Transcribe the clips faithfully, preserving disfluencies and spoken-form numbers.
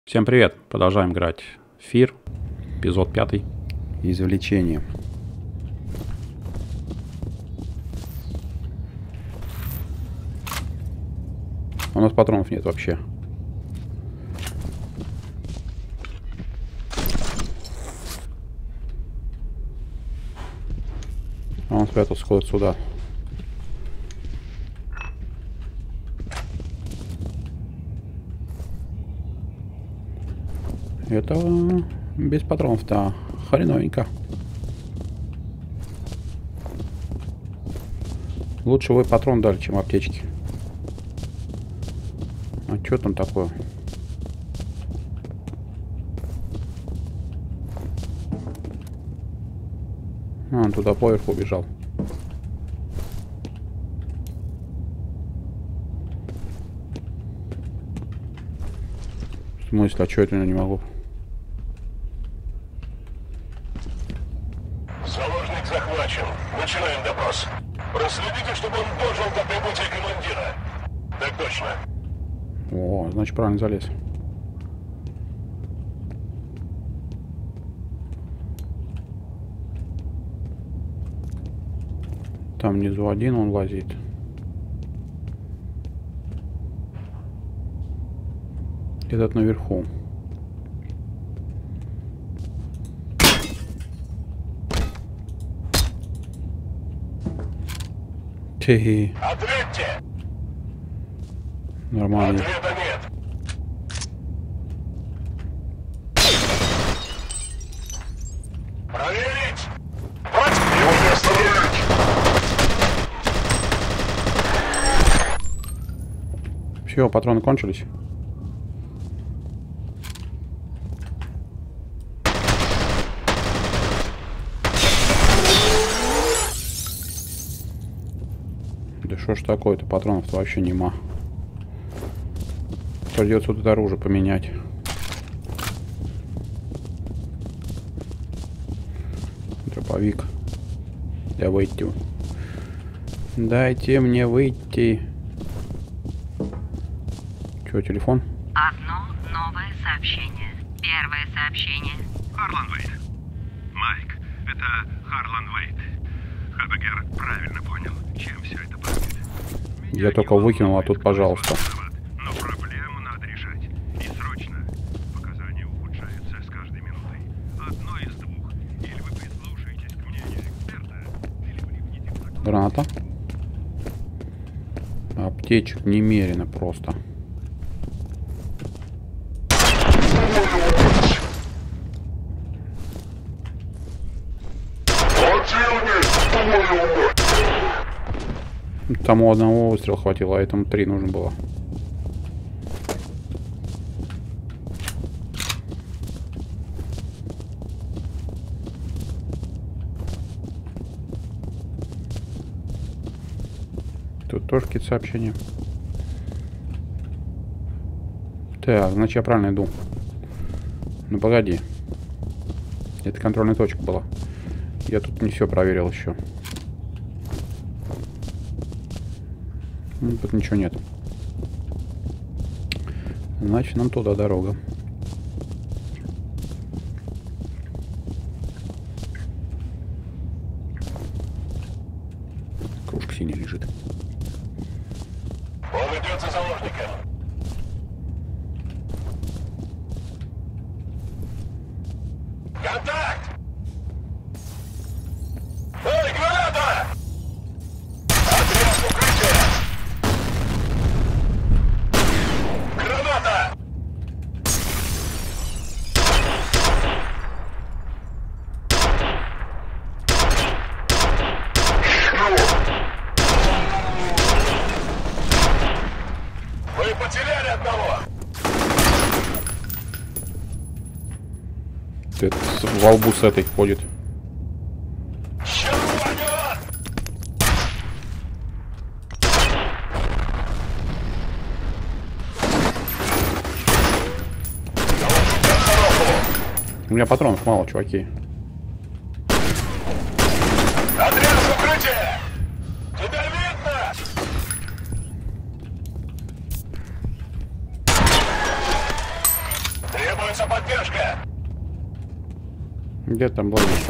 Всем привет! Продолжаем играть в Fear, эпизод пятый. Извлечение. У нас патронов нет вообще. А он спрятался куда-то сюда. Это без патронов-то хреновенько. Лучше вы патрон дали, чем аптечки. А что там такое? А, он туда поверху убежал. В смысле, а что это я не могу? Заложник захвачен. Начинаем допрос. Проследите, чтобы он дожил до прибытия командира. Так точно. О, значит, правильно залез. Там внизу один он лазит. Этот наверху. Хе-хе. Ответьте! Нормально. Ответа нет. Проверить! Против его не остановить! Все, патроны кончились. Да что ж такое-то, патронов-то вообще нема. Придется тут оружие поменять. Дробовик. Я выйти. Дайте мне выйти. Че, телефон? Одно новое сообщение. Первое сообщение. Харлан Вейт. Майк, это Харлан Вейт. Хабегер правильно понял, чем все это пахнет. Я только выкинул, а тут, пожалуйста. Но проблему надо решать. И срочно. Показания ухудшаются с каждой минутой. Одно из двух. Или вы прислушаетесь к мнению эксперта, или влипнете в закон. Граната. Аптечек немерено просто. Тому одного выстрела хватило, а этому три нужно было. Тут тоже какие-то сообщения. Так, значит, я правильно иду. Ну погоди. Это контрольная точка была. Я тут не все проверил еще. Ну, тут ничего нет. Значит, нам туда дорога. Кружка синяя лежит. Он идет за заложником. Контакт! Эй, граната! Отряд укрытия! Граната! Вы потеряли одного! Это во лбу с этой ходит. Ща рванет! У меня патронов мало, чуваки. Отряд укрытия! Тебя видно! Требуется поддержка. Где там ловишь?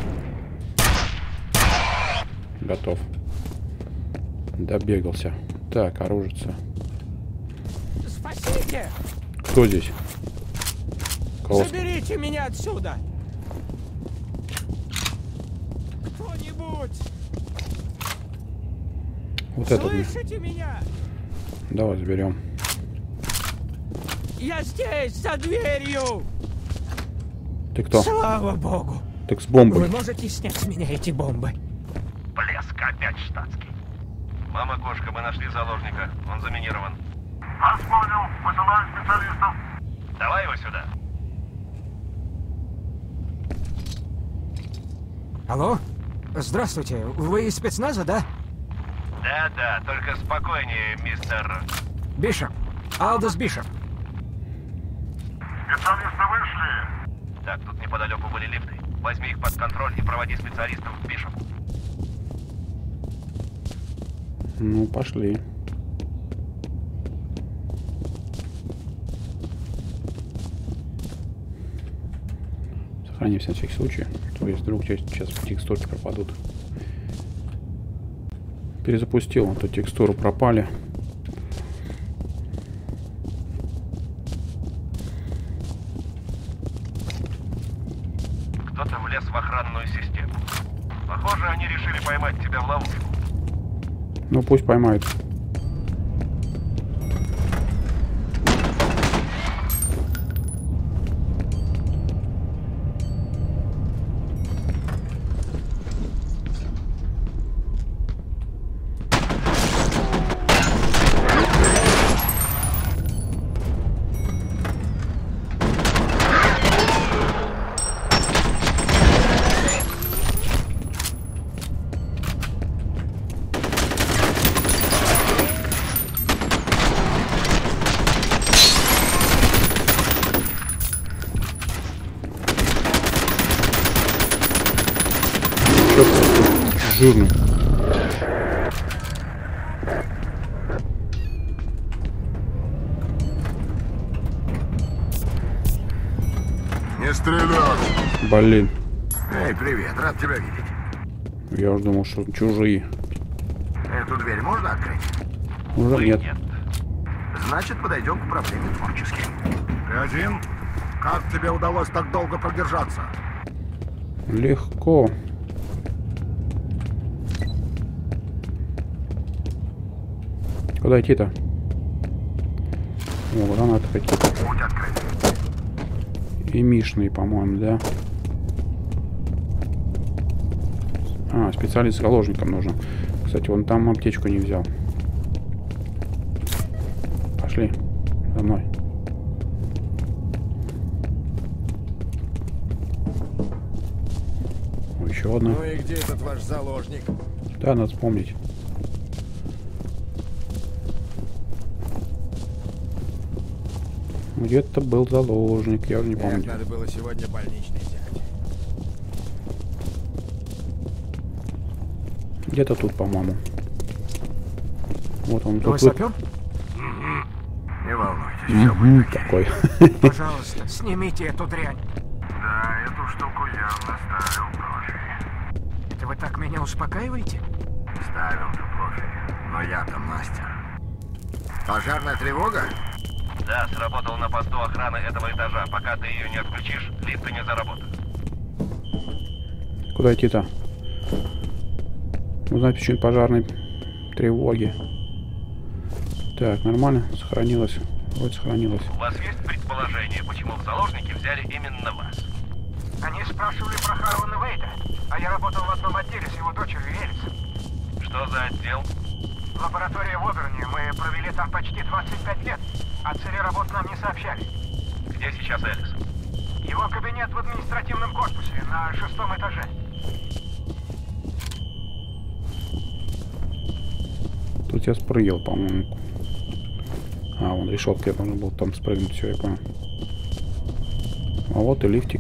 Готов. Добегался. Так, оружица. Спасите! Кто здесь? Кого? Заберите меня отсюда! Кто-нибудь! Вот это. Слышите меня? Давай заберем. Я здесь, за дверью! Ты кто? Слава богу! Так с бомбой. Вы можете снять с меня эти бомбы? Блеск опять штатский. Мама кошка, мы нашли заложника. Он заминирован. Вас понял. Посылаю специалистов. Давай его сюда. Алло? Здравствуйте. Вы из спецназа, да? Да-да, только спокойнее, мистер... Бишоп. Алдос Бишоп. Специалисты вышли. Так, тут неподалеку были лифты. Возьми их под контроль и проводи специалистов в Бишоп. Ну, пошли. Сохранимся на всякий случай. То есть вдруг сейчас текстурки пропадут. Перезапустил, а то текстуры пропали. Кто-то влез в охранную систему. Похоже, они решили поймать тебя в ловушку. Ну, пусть поймают. Жирный. Не стрелять! Блин. Эй, привет, рад тебя видеть. Я уже думал, что чужие. Эту дверь можно открыть? Уже нет. Значит, подойдем к проблеме творчески. Ты один? Как тебе удалось так долго продержаться? Легко. Куда идти-то? О, гранаты какие-то. Путь открыт. И мишные, по-моему, да? А, специалист с заложником нужен. Кстати, вон там аптечку не взял. Пошли. За мной. О, еще одна. Ну и где этот ваш заложник? Да, надо вспомнить. Где-то был заложник, я уже не Эх, помню. надо было сегодня больничный взять. Где-то тут, по-моему. Вот он Вы тут. сапер? Не волнуйтесь, все Угу, будет окей. такой. Пожалуйста, снимите эту дрянь. Да, эту штуку явно ставил профи. Это вы так меня успокаиваете? Ставил ты профи. Но я-то мастер. Пожарная тревога? Да, сработал на посту охраны этого этажа. Пока ты ее не отключишь, лифты не заработают. Куда идти-то? Узнать причину пожарной тревоги. Так, нормально? Сохранилось. Вроде сохранилось. У вас есть предположение, почему в заложники взяли именно вас? Они спрашивали про Харвана Вейда, а я работал в одном отделе с его дочерью Элис. Что за отдел? Лаборатория в Оберне. Мы провели там почти двадцать пять лет, а цели работ нам не сообщали. Где сейчас Элис? Его кабинет в административном корпусе на шестом этаже. Тут я спрыгивал, по-моему. А, вон решетка, я должен был там спрыгнуть, все, я понял. А вот и лифтик.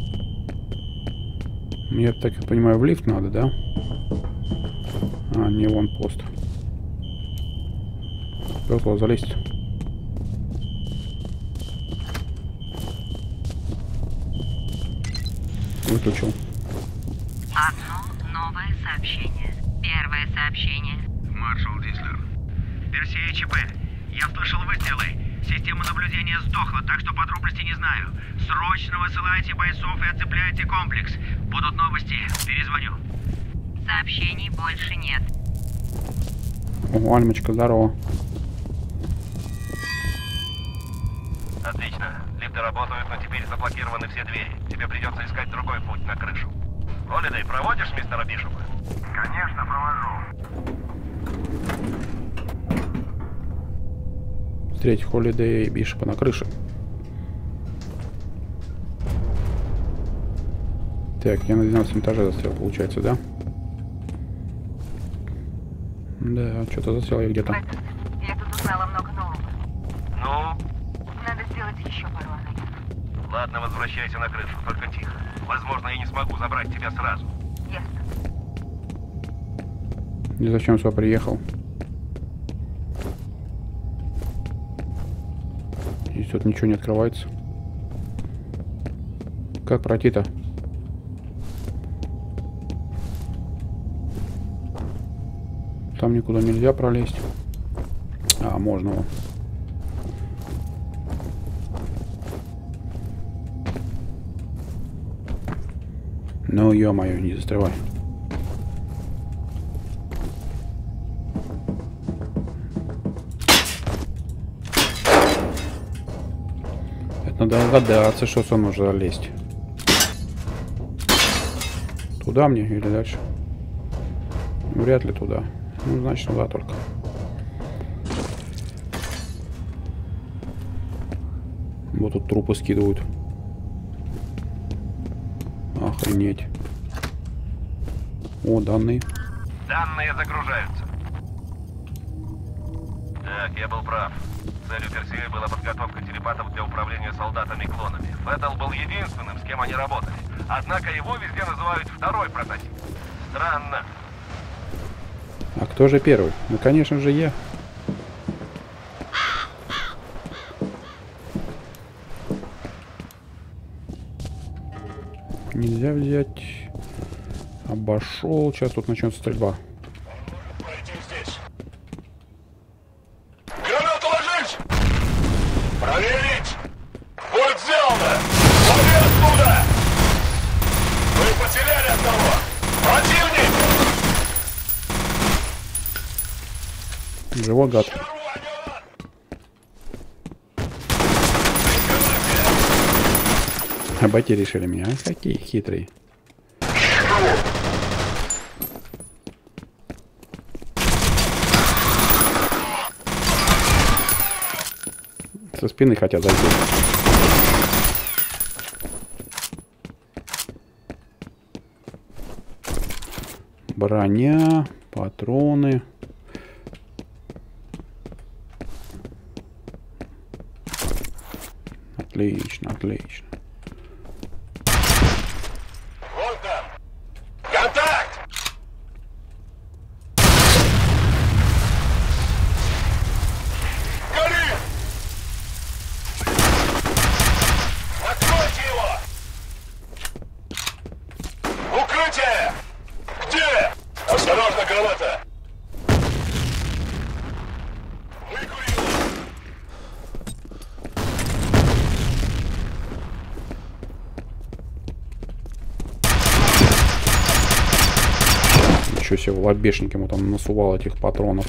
Мне, так я понимаю, в лифт надо, да? А, не, вон пост. Успел туда залезть. Выключил. Одно новое сообщение. Первое сообщение. Маршал Дислер. Персия ЧП. Я слышал выстрелы. Система наблюдения сдохла, так что подробностей не знаю. Срочно высылайте бойцов и оцепляйте комплекс. Будут новости. Перезвоню. Сообщений больше нет. О, Альмочка, здорово. Отлично. Лифты работают, но теперь заблокированы все двери. Тебе придется искать другой путь на крышу. Холидей, проводишь мистера Бишопа? Конечно, провожу. Встретить Холидея и Бишопа на крыше. Так, я на двенадцатом этаже застрял, получается, да? Да, что-то застрял я где-то. Я тут узнала много нового. Ну? Надо сделать еще пару анализов. Ладно, возвращайся на крышу, только тихо. Возможно, я не смогу забрать тебя сразу. Ясно. И зачем сюда приехал? Здесь тут ничего не открывается. Как пройти-то? Там никуда нельзя пролезть. А, можно вон. Ну, ё-моё, не застревай. Это надо догадаться, что сюда можно залезть. Туда мне или дальше? Вряд ли туда. Ну, значит, туда только. Вот тут трупы скидывают. Охренеть. О, данные. Данные загружаются. Так, я был прав. Целью Персея была подготовка телепатов для управления солдатами-клонами. Феттл был единственным, с кем они работали. Однако его везде называют второй прототип. Странно. А кто же первый? Ну, конечно же, я. Нельзя взять. Обошел. Сейчас тут начнется стрельба. Пройти здесь. Гранату ложить! Проверить! Будет сделано! Лови оттуда! Вы потеряли одного! Противник! Живой гад. Обойти решили меня. А какие хитрые. Со спины хотят зайти. Броня, патроны. Отлично, отлично. Вот там! Контакт! Гори! Откройте его! Укрытие! Где? Осторожно, граната! Выкури! Еще себе в лобешник ему там насувал этих патронов.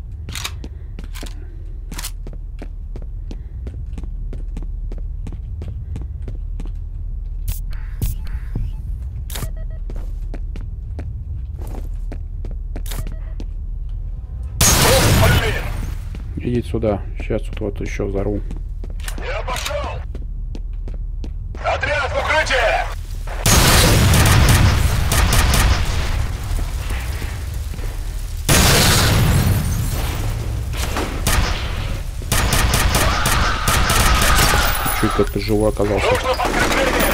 Блин! Идите сюда. Сейчас тут вот еще взорву. Я пошел! Отряд в укрытие! Чуть как-то живой оказался. Нужно подкрепление!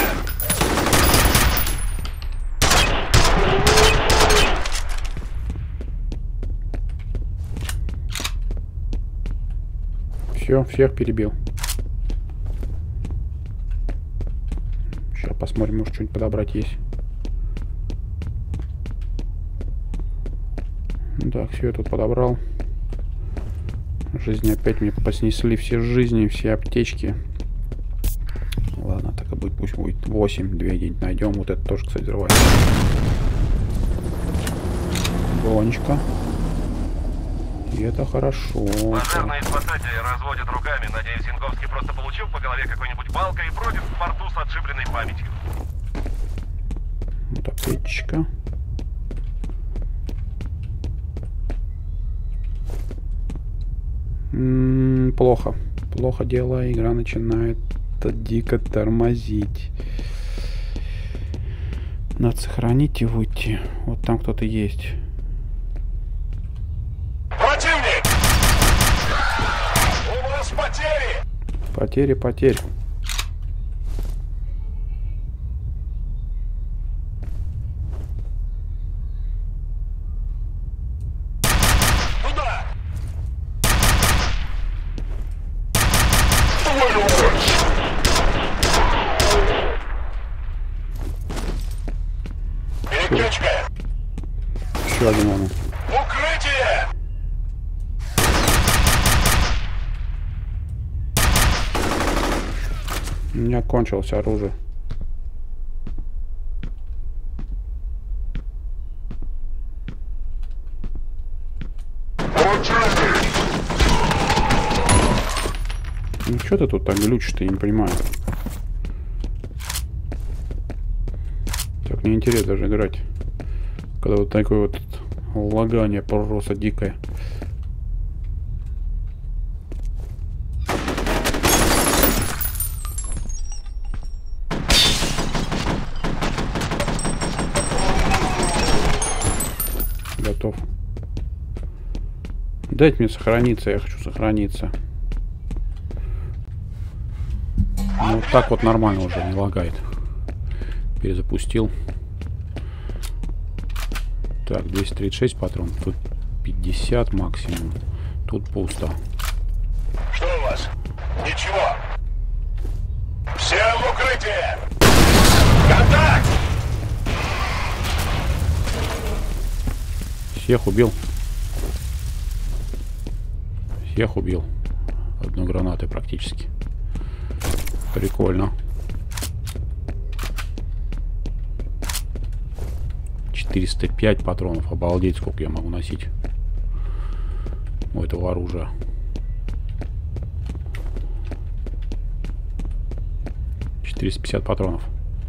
Все, всех перебил. Сейчас посмотрим, может что-нибудь подобрать есть. Так, все я тут подобрал. Жизни опять мне поснесли все жизни, все аптечки. Ладно, так и будет, пусть будет восемь, две где-нибудь найдем. Вот это тоже, кстати, взрывается. Бронечка. И это хорошо. Пожарные спасатели разводят руками. Надеюсь, Янковский просто получил по голове какой-нибудь палкой и бродит в порту с отшибленной памятью. Вот аптечка. М-м, плохо. Плохо дело. Игра начинает дико тормозить. Надо сохранить и выйти. Вот там кто-то есть. Противник! У вас потери! Потери, потери. Туда! Переключка! Еще один момент. Укрытие! У меня кончилось оружие. Ну что ты тут так глючишь-то, я не понимаю. Так неинтересно даже играть. Когда вот такое вот лагание просто дикое. Готов. Дайте мне сохраниться, я хочу сохраниться. Ну, вот так вот нормально уже, не лагает. Перезапустил. Так, двести тридцать шесть патронов. Тут пятьдесят максимум. Тут пусто. Что у вас? Ничего. Все в укрытие! Контакт! Всех убил. Всех убил. Одной гранатой практически. Прикольно. четыреста пять патронов. Обалдеть, сколько я могу носить у этого оружия. четыреста пятьдесят патронов.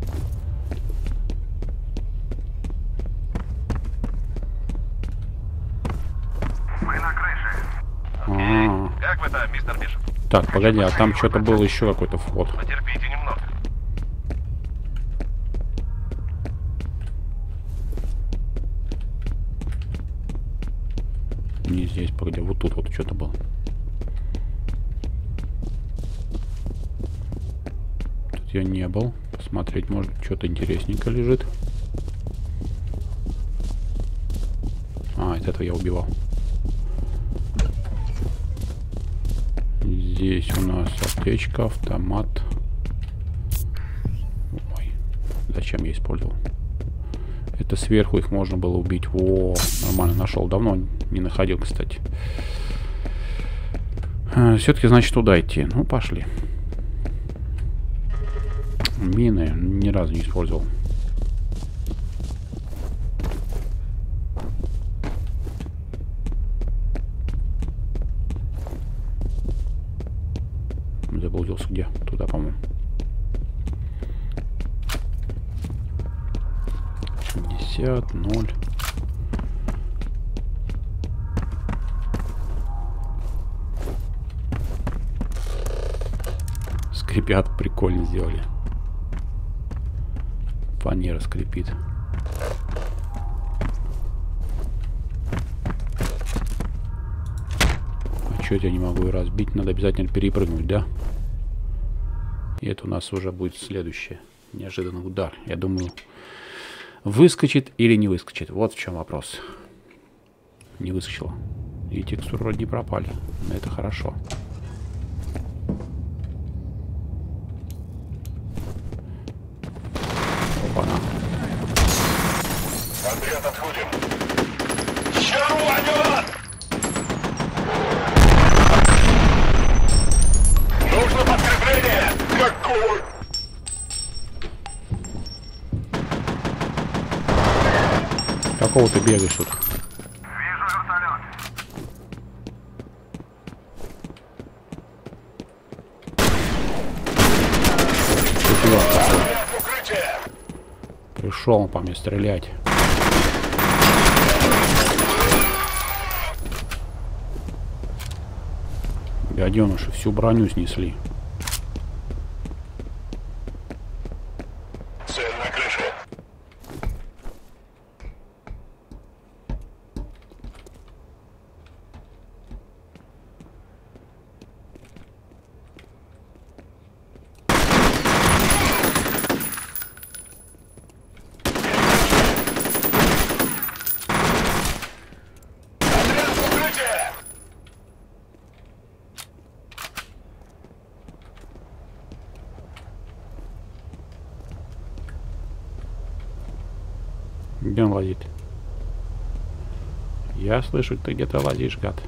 Мы на крыше. А-а-а. Как вы там, мистер Бишоп? Так, погоди, а там что-то был еще какой-то вход. Потерпите немного. Не здесь, погоди, вот тут вот что-то было. Тут я не был. Посмотреть, может, что-то интересненько лежит. А, из этого я убивал. Здесь у нас аптечка, автомат. Ой, зачем я использовал? Это сверху их можно было убить. Во, нормально нашел. Давно не находил, кстати. А, все-таки, значит, туда идти. Ну, пошли. Мины ни разу не использовал. Заблудился где? Туда, по-моему. пятьдесят, ноль. Скрипят, прикольно сделали. Фанера скрипит. А чё я не могу разбить? Надо обязательно перепрыгнуть, да? И это у нас уже будет следующий неожиданный удар. Я думаю, выскочит или не выскочит. Вот в чем вопрос. Не выскочила. И текстуры вроде не пропали. Но это хорошо. Опа-на. Андрей, отходим. Червонен! Нужно подкрепление! Какой? Какого ты бегаешь тут? Вижу вертолет. Пришел он по мне стрелять. Гаденыши всю броню снесли. Цель на крыше. Где он лазит? Я слышу, ты где-то лазишь, гад.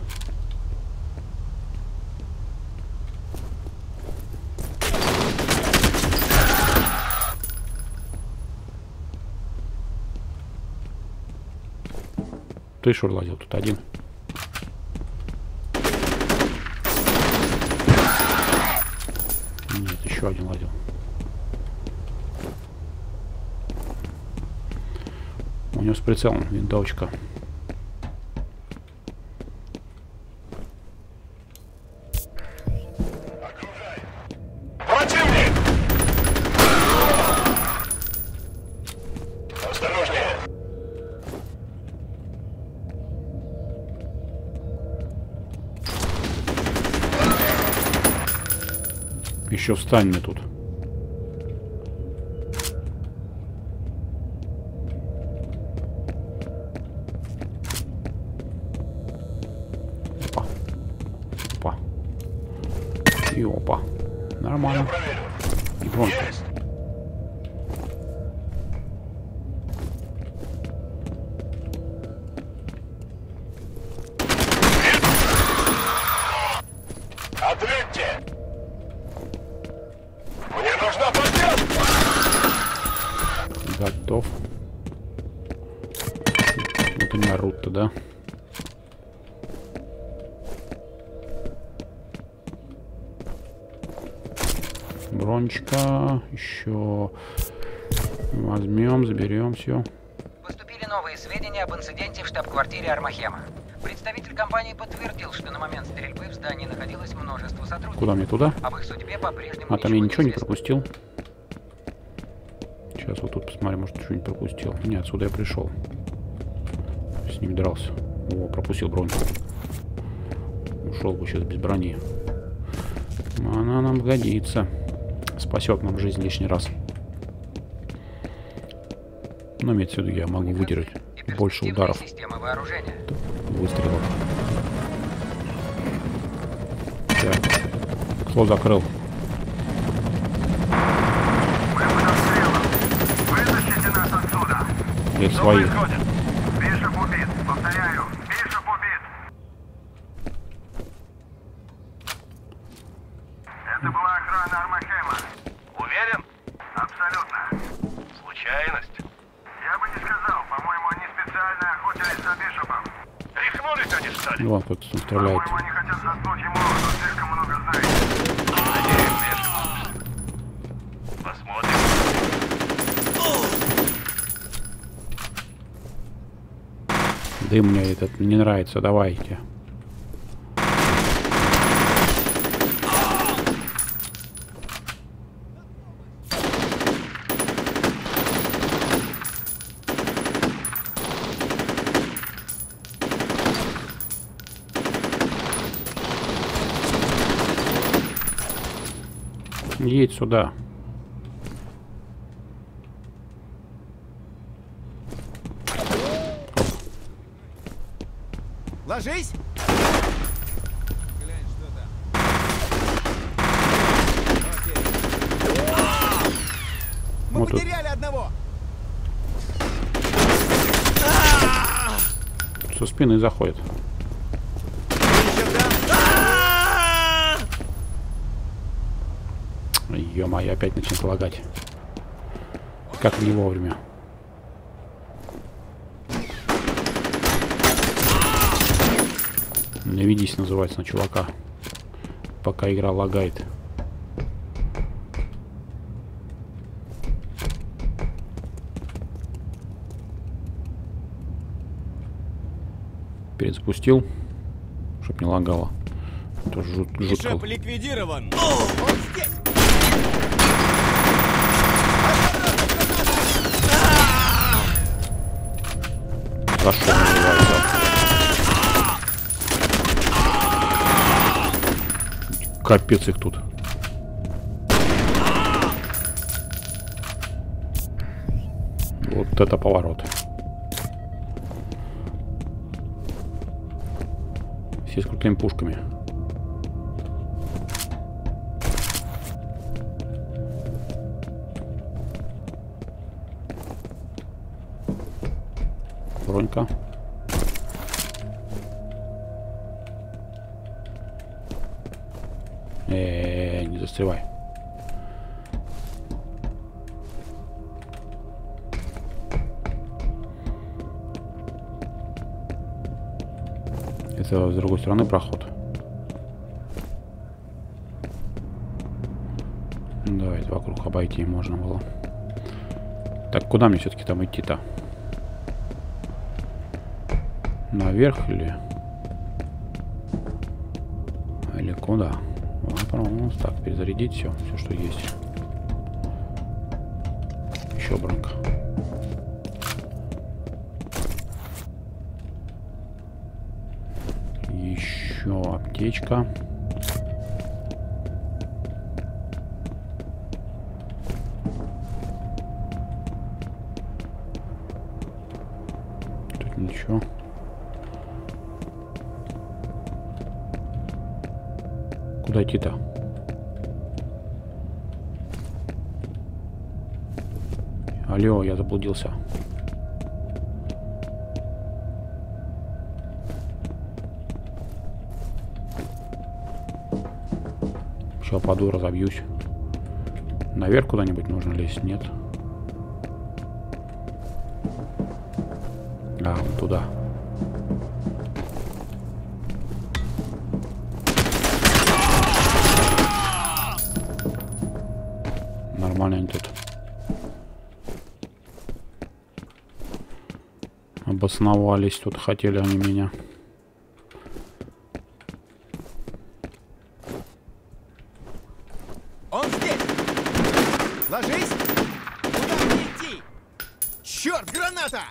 Ты что лазил тут один? Нет, еще один лазил. У него с прицелом винтовочка. Противник! Осторожнее! Еще встань мне тут. Опа. Опа. И опа. Нормально. И вон. Есть! Ответьте! Мне нужна поддержка! Готов. Вот они орут-то, да? Бронечка. Еще возьмем, заберем все. Поступили новые сведения об инциденте в штаб-квартире Армахема. Представитель компании подтвердил, что на момент стрельбы в здании находилось множество сотрудников. Куда мне туда? Об их судьбе по-прежнему А там я ничего не известно. пропустил. Сейчас вот тут посмотрим, может что-нибудь пропустил. Нет, отсюда я пришел. С ним дрался. О, пропустил броню. Ушел бы сейчас без брони. Она нам годится. Спасет нам жизнь лишний раз. Но имеется в виду, я могу выдержать больше ударов. Системы вооружения. Выстрелов. Так. Кто закрыл? Мы под обстрелом. Вытащите нас отсюда. Или свои? Бишоп убит. Повторяю. Бишоп убит. Это была охрана Армахема. Уверен? Абсолютно. Случайность. Я бы не сказал. По-моему, они специально охотились за Бишопом. Рехнулись они, что ли? Вон кто-то стреляет. По-моему, они хотят заткнуть ему рот, он слишком много знает. Посмотрим. Дым мне этот не нравится, давайте. Едь сюда. Ложись! Глянь, что там. Окей. Мы Вот тут. потеряли одного! Со спины заходит. Ё-моё, опять начнет лагать. Как не вовремя. Наведись, называется, на чувака. Пока игра лагает. Перезапустил, чтоб не лагало. Это жут, жутко. Шеп ликвидирован. О, он здесь. Зашел, называется. Капец их тут. Вот это поворот. Все с крутыми пушками. Бронька. Э-э-э, не застревай. Это с другой стороны проход. Давай, вокруг обойти можно было. Так, куда мне все-таки там идти-то? Наверх или... Или куда? Вопрос. Так, перезарядить все, все, что есть. Еще бронька. Еще аптечка. Тут ничего. Куда идти-то? Алло, я заблудился. Сейчас паду, разобьюсь. Наверх куда-нибудь нужно лезть? Нет. А, вот туда. Нормально они тут обосновались. Тут хотели они меня. Он здесь! Ложись! Куда мне идти? Черт, граната!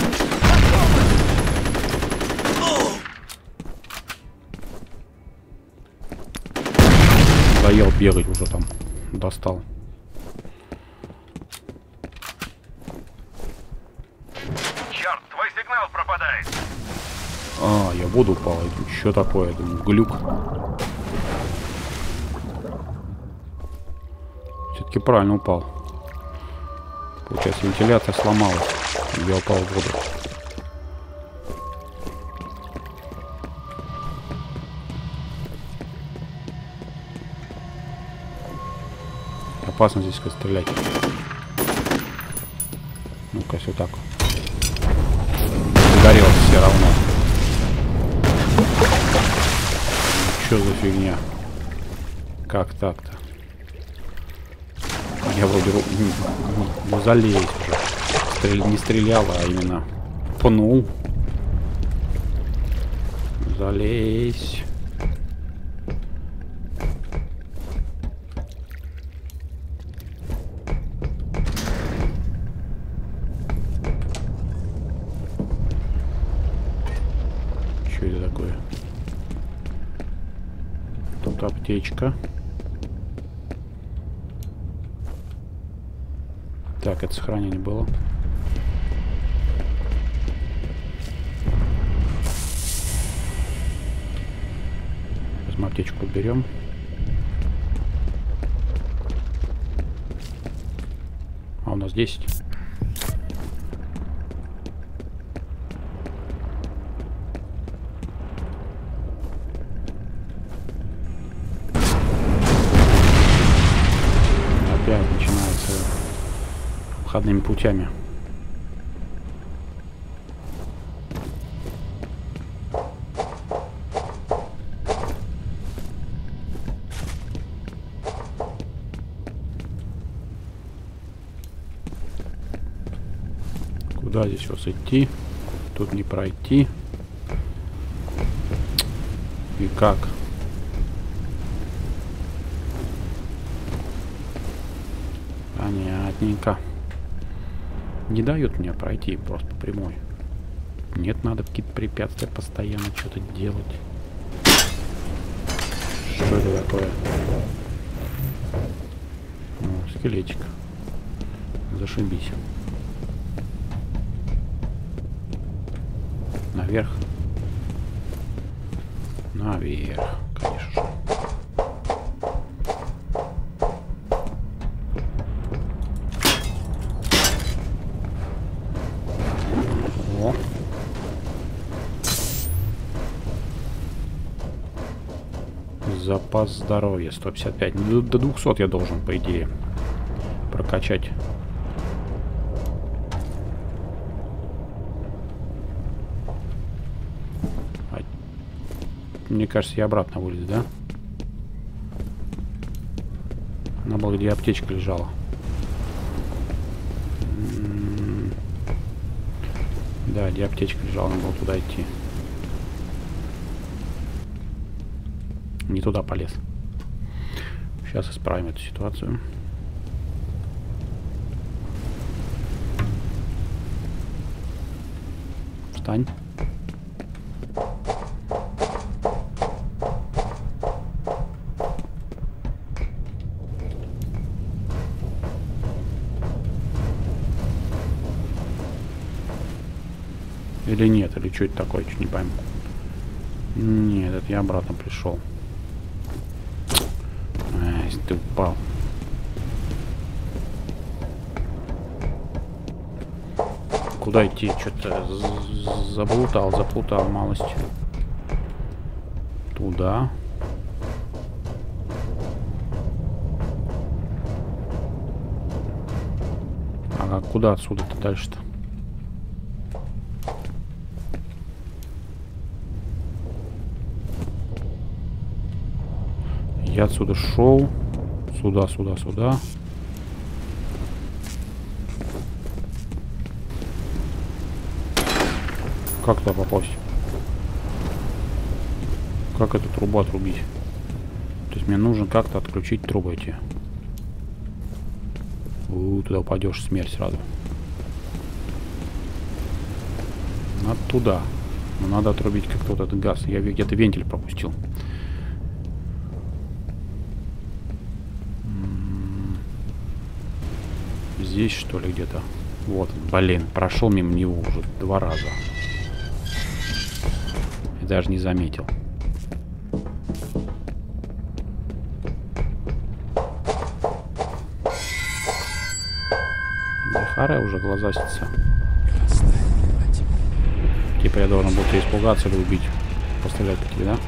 Доел бегать уже там. Достал. Черт, твой сигнал пропадает. А, я в воду упал. Что такое? Думаю, глюк. Все-таки правильно упал. Получается, вентиляция сломалась. Я упал в воду. Опасно здесь стрелять. Ну-ка, все так. Загорелось все равно. Что за фигня? Как так-то? Я вроде ну, залезть уже. Стрель... Не стрелял, а именно пнул. Залезь. Что это такое? Тут аптечка. Так, это сохранение было. Сейчас мы аптечку берем. А у нас десять. начинается обходными путями. Куда здесь вот идти? Тут не пройти. И как? Понятненько. Не дают мне пройти просто прямой. Нет, надо какие-то препятствия постоянно что-то делать. Что это такое? О, скелетик. Зашибись. Наверх. Наверх, конечно же. О. Запас здоровья сто пятьдесят пять. Ну, до двухсот я должен, по идее, прокачать. Мне кажется, я обратно вылез, да? Надо было, где аптечка лежала. М-м-м. Да, где аптечка лежала, надо было туда идти. Не туда полез. Сейчас исправим эту ситуацию. Встань. Или нет, или что это такое, чуть не пойму. Нет, это я обратно пришел. Ай, ты упал. Куда идти? Что-то заплутал, заплутал малость. Туда. А куда отсюда-то дальше-то? Я отсюда шел. Сюда, сюда, сюда. Как туда попасть? Как эту трубу отрубить? То есть мне нужно как-то отключить трубы эти. У, туда упадешь, смерть сразу. Надо туда. Но надо отрубить как-то вот этот газ. Я где-то вентиль пропустил. Здесь, что ли, где-то? Вот, блин, прошел мимо него уже два раза. И даже не заметил. Да харе уже глазастится. Типа я должен был тебя испугаться или убить. Пострелять по тебе, да?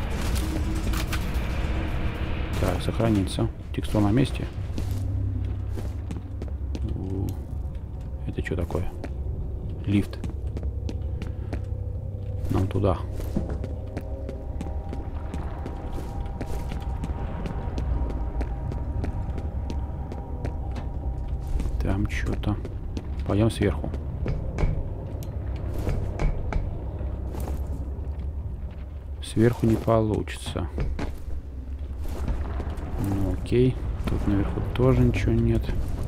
Так, сохраниться. Текстура на месте. Это что такое? Лифт. Нам туда. Там что-то. Пойдем сверху. Сверху не получится. Ну окей. Тут наверху тоже ничего нет.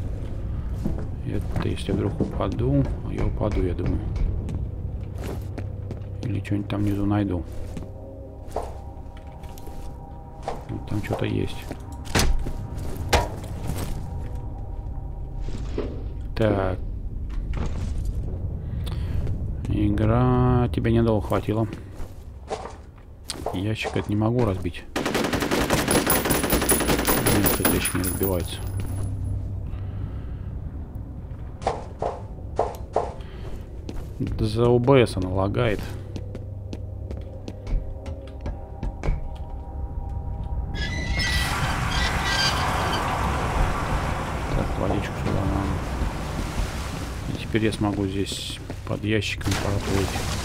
Это если я вдруг упаду, я упаду, я думаю. Или что-нибудь там внизу найду. Вот там что-то есть. Так. Игра... Тебя недолго хватило. Ящик это не могу разбить. Нет, это еще не разбивается. За о бэ эс она лагает. Так, водичку И теперь я смогу здесь под ящиком проплыть.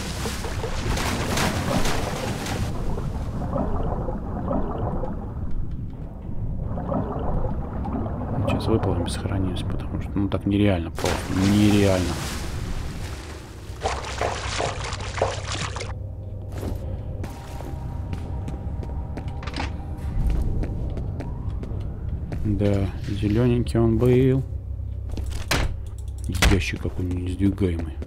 Сейчас выплывем и сохранимся, потому что ну так нереально просто. Нереально. Да, зелененький он был. Ящик какой-нибудь несдвигаемый.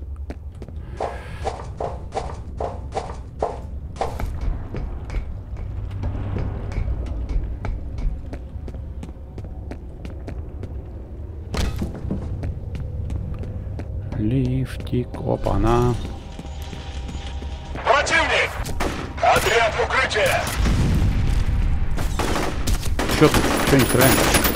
Лифтик, опа-на. Противник! Отряд в укрытие! Чё тут? Чё не стреляем?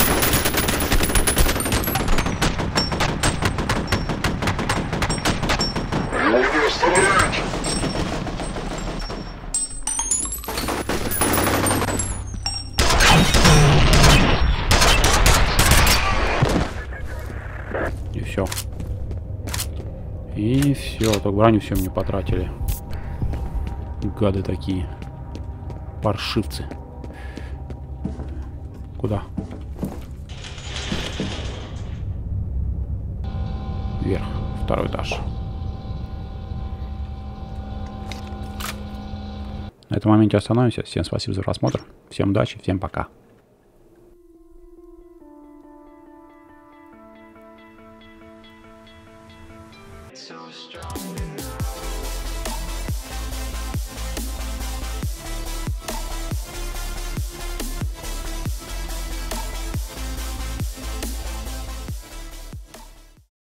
И все. И все. Только броню все мне потратили. Гады такие. Паршивцы. Куда? Вверх. Второй этаж. На этом моменте остановимся. Всем спасибо за просмотр. Всем удачи. Всем пока. So strong.